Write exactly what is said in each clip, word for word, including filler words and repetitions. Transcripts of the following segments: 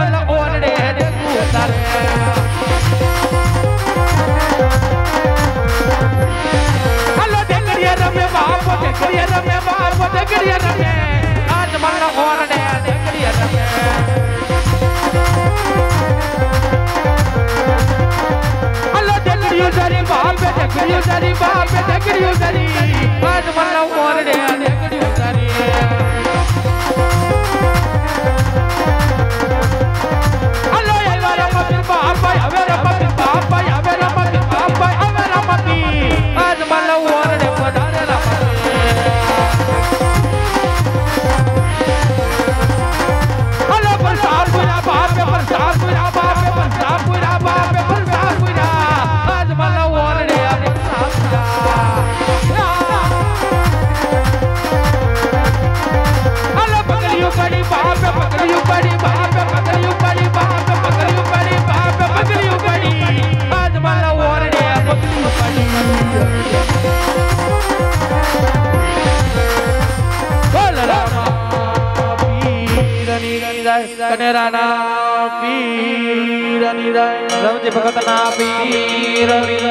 मतलब ओरड़े देखू तारे हेलो देखड़िया रमे बाप देखड़िया रमे बाप देखड़िया रमे आज मतलब ओरड़े देखड़िया रमे हेलो देखड़ियो जरी बाप देखड़ियो जरी बाप देखड़ियो जरी आज मतलब ओरड़े देखड़ियो जरी कनेराना पीर निराय रवजे भगतना पीर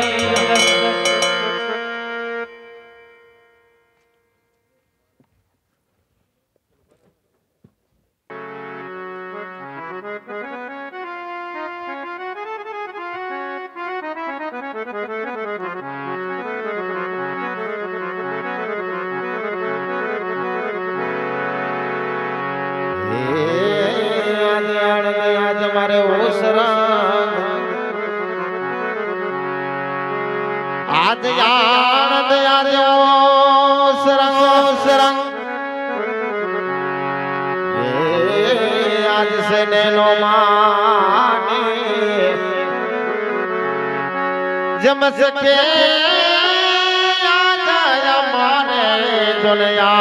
आज यार दया दो सरंग सरंग आज से नैनो माने जम सके आज हमारे दुनिया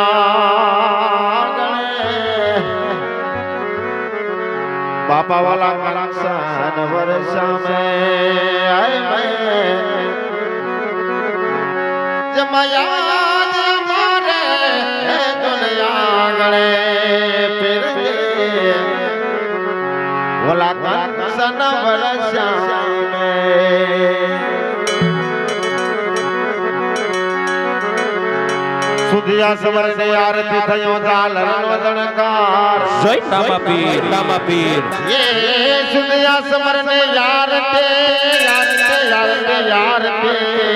पापा वाला कलाक्षण वर्षा में आए मैं जमाया हमारे दुनिया गणे फिर बोला कलाक्षण वर्षा में सुधिया समर ने आरती थयो जालरण वदनकार जय नामा पीर नामा पीर ये सुधिया समर ने यारते यारते यारते यारते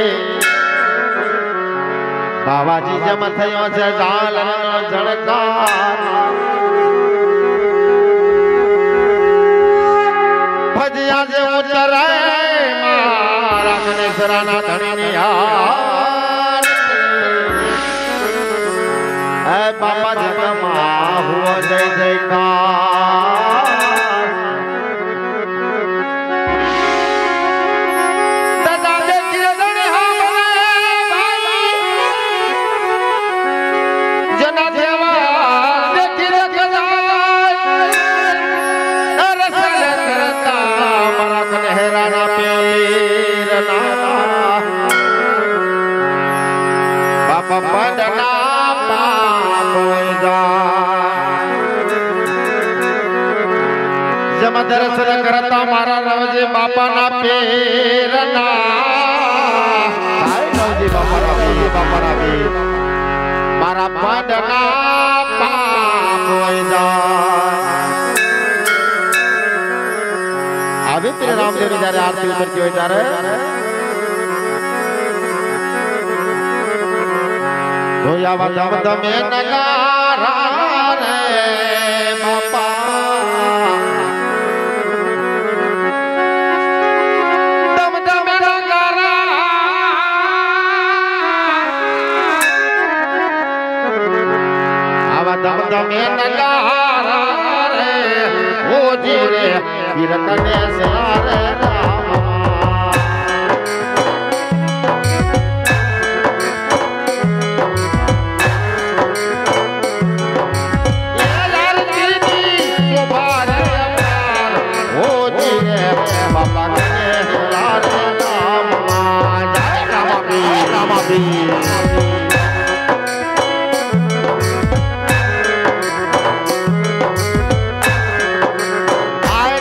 बाबा जी जम थयो से जालरण वदनकार भजिया से उतरे मारा ने सराना धनी ने यार है बाबा जगमा हुआ जय जयकार दादा देखिए दने हमारे जना देवा देखिए कदाई रसल करता मरा कन्हराना पीर नाना बाबा बदना जम दर्शन करता मारा नवजी बापा ना पेरना नवजी बापा ना भी बापा ना भी मारा बदना पाप होइदा अभी तेरे राम देव जा रहे आरती ऊपर की जा रहे होया वदम दमे नगारा रे बापा दम दमे नगारा आवा दम दमे नगारा रे ओ जी रे कीर्तने सारे राम आए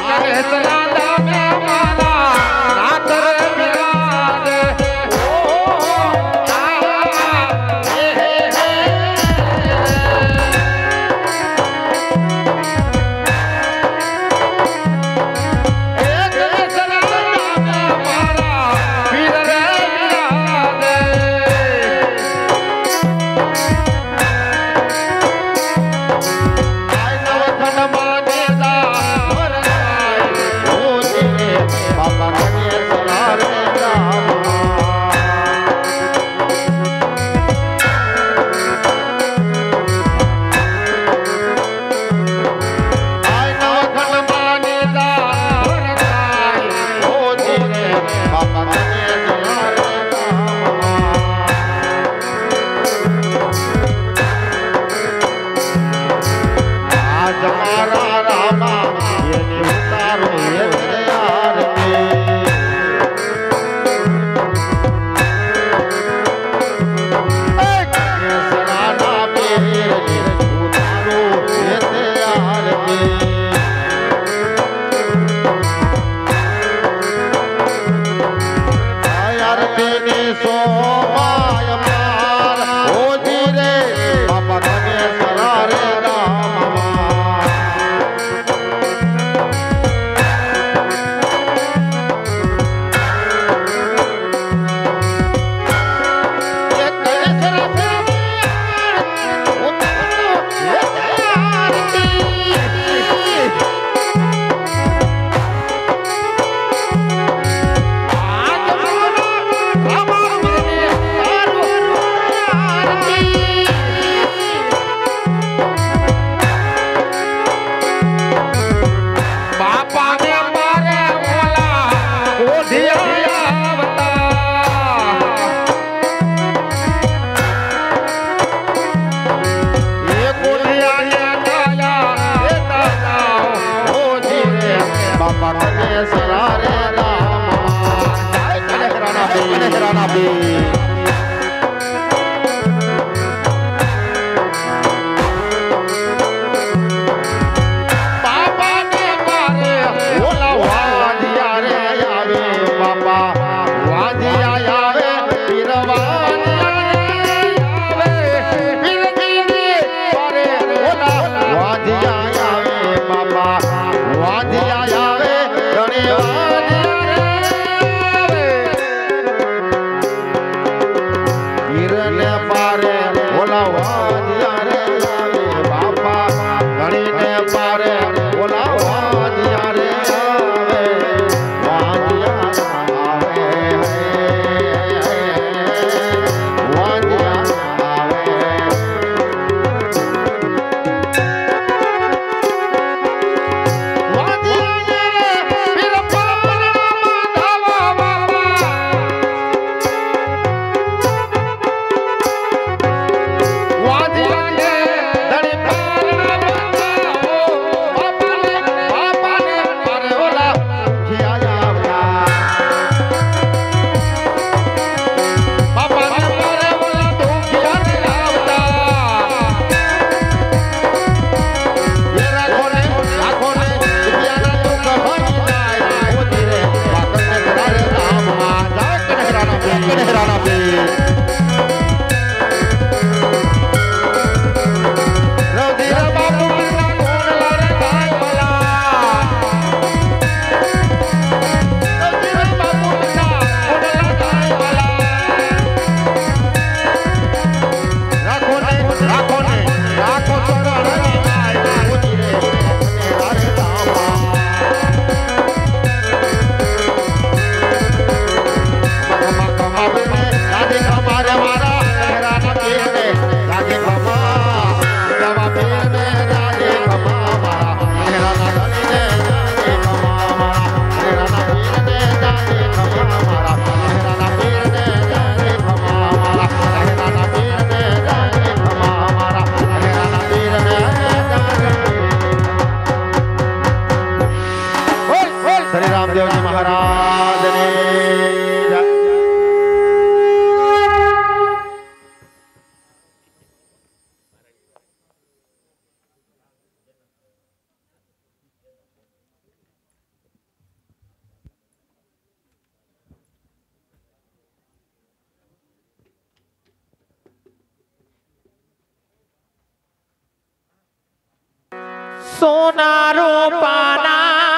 सोना रूपाना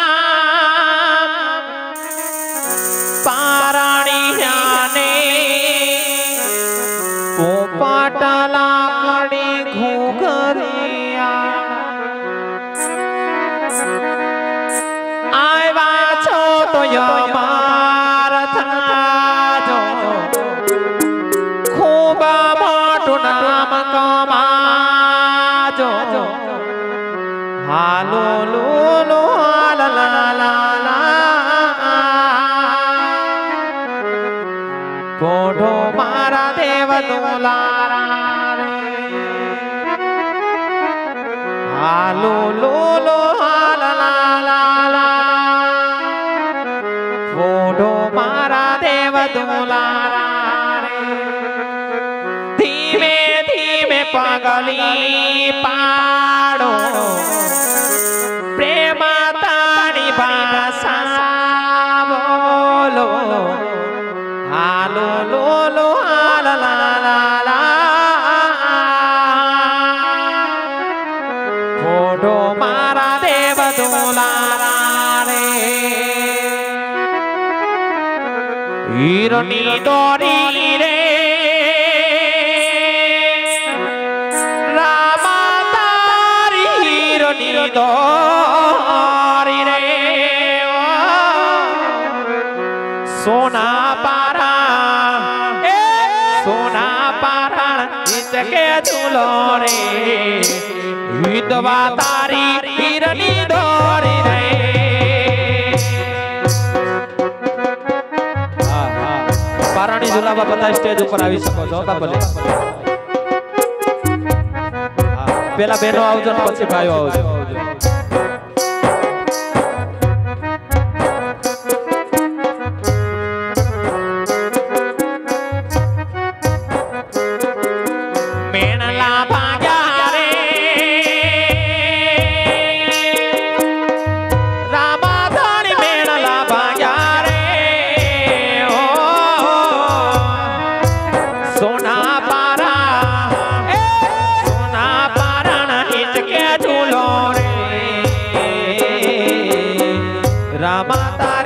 पाराणियाने पोपाटला कड़ी घूघरिया आवा छो तो यमार थाजो खूब मोटू नाम कमाजो हालो लो लो ला ला ला ला पोढो मारा देव दुलारा रे हालो लो लो ला ला दुलारा रे धीमे धीमे पगली पाड़ो प्रेम तारी भाषा बोलो हालो लो लो ला ला ला ला फोटो मारा देव दुलारा रे हिरनी डोरी रे रामा तारी हिरनी डोरी रे सोना पारा ए सोना पारा इनके झूलो रे विधवा तारी हिरनी डोरी रे पाराणी झूलावा बता स्टेज ऊपर આવી શકો છો તા ભલે પેલા બેનો આવજો ને પછી ભાઈઓ આવજો મેણલા ભાગ્યા રે રામા ધાણી મેણલા ભાગ્યા રે ઓ સોના પારા એ સોના પારા ના હિચકે ઝૂલો રે રામા તારી